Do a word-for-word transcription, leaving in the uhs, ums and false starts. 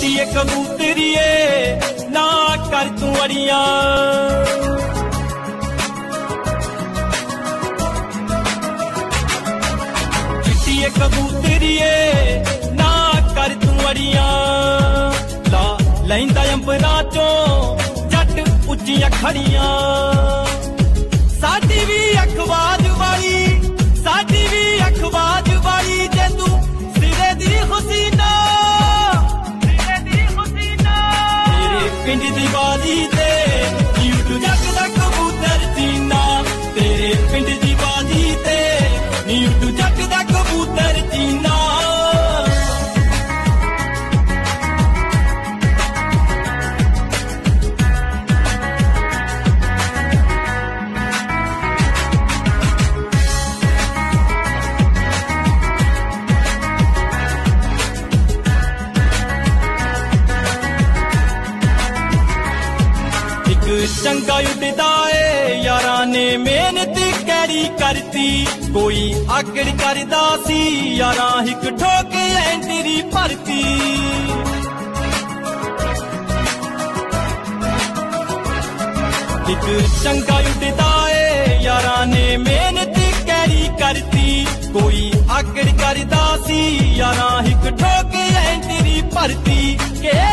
चिट्टिए कबूतरिए ना कर तू अड़ियां, चिट्टिए कबूतरिए ना कर तू अड़ियां, ला लैंदा अंबरां चों जट उच्चियां खड़ियां। साडी भी अखबाज वाली, साडी भी अखबाज वाली, जे तू सिरे दी हुसीना, सिरे दी हुसीना, तेरे पिंड दी बाली ते यूं जगदा कबूतर जीना, तेरे पिंड दी बाली ते यूं जगदा कबूतर जीना। चंगा उड़दा है यारा ने मेहनत कैरी करती, कोई आकड़ करदा सी यारा हिक ठोके एंटरी भरती। हिक चंगा उड़दा है यारा ने मेहनत कैरी करती, कोई आकड़ करदा सी यारा हिक ठोके एंटरी भरती। के